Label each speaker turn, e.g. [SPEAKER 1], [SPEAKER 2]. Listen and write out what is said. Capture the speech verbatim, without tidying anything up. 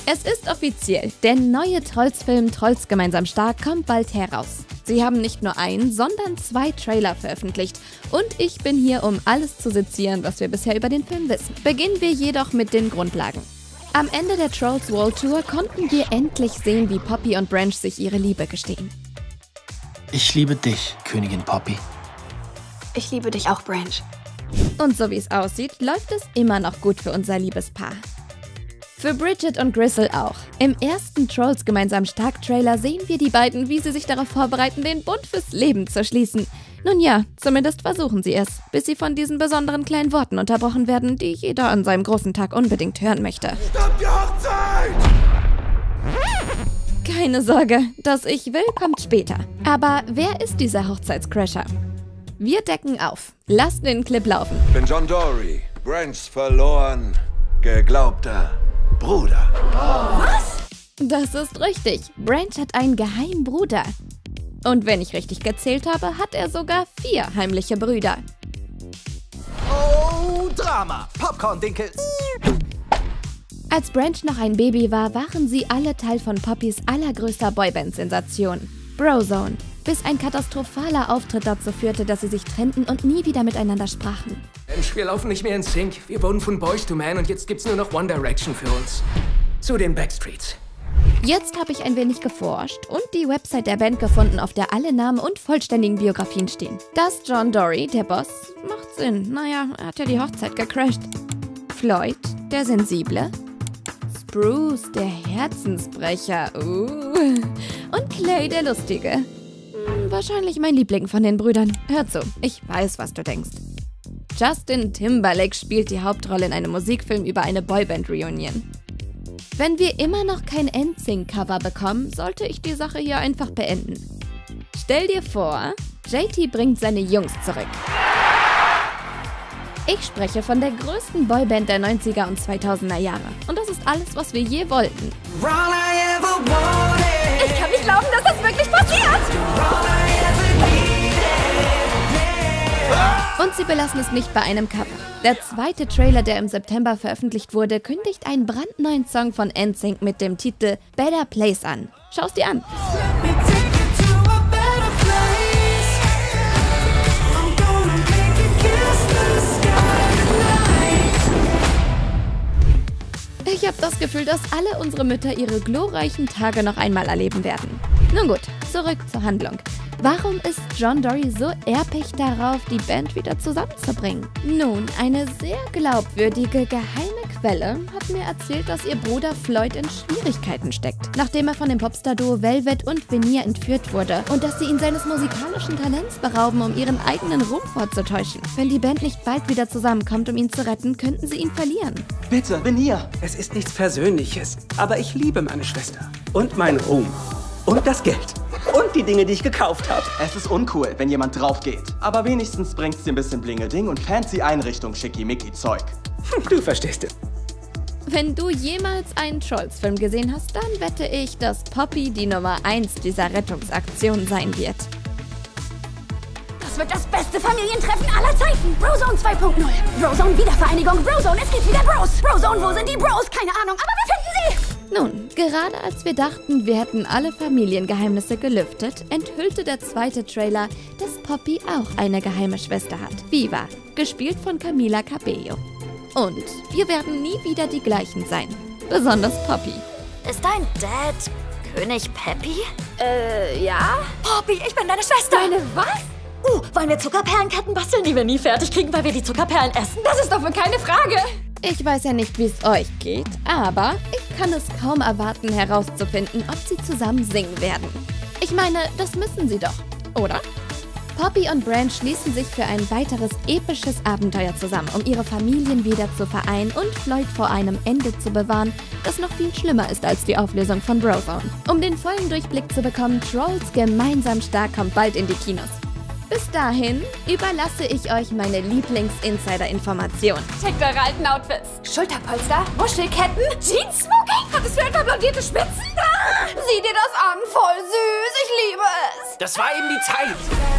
[SPEAKER 1] Es ist offiziell, der neue Trolls-Film Trolls gemeinsam stark kommt bald heraus. Sie haben nicht nur einen, sondern zwei Trailer veröffentlicht. Und ich bin hier, um alles zu sezieren, was wir bisher über den Film wissen. Beginnen wir jedoch mit den Grundlagen. Am Ende der Trolls World Tour konnten wir endlich sehen, wie Poppy und Branch sich ihre Liebe gestehen.
[SPEAKER 2] Ich liebe dich, Königin Poppy.
[SPEAKER 3] Ich liebe dich auch, Branch.
[SPEAKER 1] Und so wie es aussieht, läuft es immer noch gut für unser Liebespaar. Für Bridget und Grisel auch. Im ersten Trolls gemeinsam stark Trailer sehen wir die beiden, wie sie sich darauf vorbereiten, den Bund fürs Leben zu schließen. Nun ja, zumindest versuchen sie es, bis sie von diesen besonderen kleinen Worten unterbrochen werden, die jeder an seinem großen Tag unbedingt hören möchte.
[SPEAKER 4] Stopp die Hochzeit!
[SPEAKER 1] Keine Sorge, das Ich will kommt später. Aber wer ist dieser Hochzeitscrasher? Wir decken auf. Lasst den Clip laufen.
[SPEAKER 4] Ich bin John Dory, Branchs verloren geglaubter Bruder.
[SPEAKER 1] Was? Das ist richtig. Branch hat einen geheimen Bruder. Und wenn ich richtig gezählt habe, hat er sogar vier heimliche Brüder.
[SPEAKER 5] Oh, Drama. Popcorn-Dinkel.
[SPEAKER 1] Als Branch noch ein Baby war, waren sie alle Teil von Poppys allergrößter Boyband-Sensation, Brozone, bis ein katastrophaler Auftritt dazu führte, dass sie sich trennten und nie wieder miteinander sprachen.
[SPEAKER 6] Mensch, wir laufen nicht mehr in Sync. Wir wurden von Boyz two Men und jetzt gibt's nur noch One Direction für uns. Zu den Backstreets.
[SPEAKER 1] Jetzt habe ich ein wenig geforscht und die Website der Band gefunden, auf der alle Namen und vollständigen Biografien stehen. Das John Dory, der Boss, macht Sinn. Naja, er hat ja die Hochzeit gecrasht. Floyd, der Sensible. Spruce, der Herzensbrecher. Uh. Und Clay, der Lustige. Hm, wahrscheinlich mein Liebling von den Brüdern. Hör zu, ich weiß, was du denkst. Justin Timberlake spielt die Hauptrolle in einem Musikfilm über eine Boyband-Reunion. Wenn wir immer noch kein N Sync-Cover bekommen, sollte ich die Sache hier einfach beenden. Stell dir vor, J T bringt seine Jungs zurück. Ich spreche von der größten Boyband der neunziger und zweitausender Jahre. Und das ist alles, was wir je wollten.
[SPEAKER 3] Ich kann nicht glauben, dass das wirklich passiert!
[SPEAKER 1] Und sie belassen es nicht bei einem Cover. Der zweite Trailer, der im September veröffentlicht wurde, kündigt einen brandneuen Song von N Sync mit dem Titel Better Place an. Schau's dir an. Ich habe das Gefühl, dass alle unsere Mütter ihre glorreichen Tage noch einmal erleben werden. Nun gut, zurück zur Handlung. Warum ist John Dory so erpicht darauf, die Band wieder zusammenzubringen? Nun, eine sehr glaubwürdige, geheime Quelle hat mir erzählt, dass ihr Bruder Floyd in Schwierigkeiten steckt, nachdem er von dem Popstar-Duo Velvet und Veneer entführt wurde und dass sie ihn seines musikalischen Talents berauben, um ihren eigenen Ruhm vorzutäuschen. Wenn die Band nicht bald wieder zusammenkommt, um ihn zu retten, könnten sie ihn verlieren.
[SPEAKER 5] Bitte, Veneer.
[SPEAKER 6] Es ist nichts Persönliches, aber ich liebe meine Schwester. Und meinen Ruhm. Und das Geld. Und die Dinge, die ich gekauft habe.
[SPEAKER 7] Es ist uncool, wenn jemand drauf geht. Aber wenigstens bringt's dir ein bisschen Blingelding und fancy Einrichtung Schickimicki-Zeug.
[SPEAKER 6] Du verstehst es.
[SPEAKER 1] Wenn du jemals einen Trolls-Film gesehen hast, dann wette ich, dass Poppy die Nummer eins dieser Rettungsaktion sein wird.
[SPEAKER 3] Das wird das beste Familientreffen aller Zeiten. Brozone zwei punkt null. Brozone Wiedervereinigung. Brozone, es gibt wieder Bros. Brozone, wo sind die Bros? Keine Ahnung, aber wir finden sie.
[SPEAKER 1] Nun, gerade als wir dachten, wir hätten alle Familiengeheimnisse gelüftet, enthüllte der zweite Trailer, dass Poppy auch eine geheime Schwester hat. Viva, gespielt von Camila Cabello. Und wir werden nie wieder die gleichen sein. Besonders Poppy.
[SPEAKER 3] Ist dein Dad König Peppy? Äh, ja? Poppy, ich bin deine Schwester.
[SPEAKER 1] Deine was?
[SPEAKER 3] Uh, wollen wir Zuckerperlenketten basteln, die wir nie fertig kriegen, weil wir die Zuckerperlen essen? Das ist doch wohl keine Frage.
[SPEAKER 1] Ich weiß ja nicht, wie es euch geht, aber ich kann es kaum erwarten, herauszufinden, ob sie zusammen singen werden. Ich meine, das müssen sie doch, oder? Poppy und Branch schließen sich für ein weiteres episches Abenteuer zusammen, um ihre Familien wieder zu vereinen und Floyd vor einem Ende zu bewahren, das noch viel schlimmer ist als die Auflösung von Brozone. Um den vollen Durchblick zu bekommen, Trolls gemeinsam stark kommt bald in die Kinos. Bis dahin überlasse ich euch meine Lieblings-Insider-Informationen.
[SPEAKER 3] Checkt eure alten Outfits. Schulterpolster, Muschelketten, Jeans-Smoking. Hat es für etwa blondierte Spitzen? Ah, sieh dir das an, voll süß. Ich liebe es.
[SPEAKER 5] Das war eben die Zeit.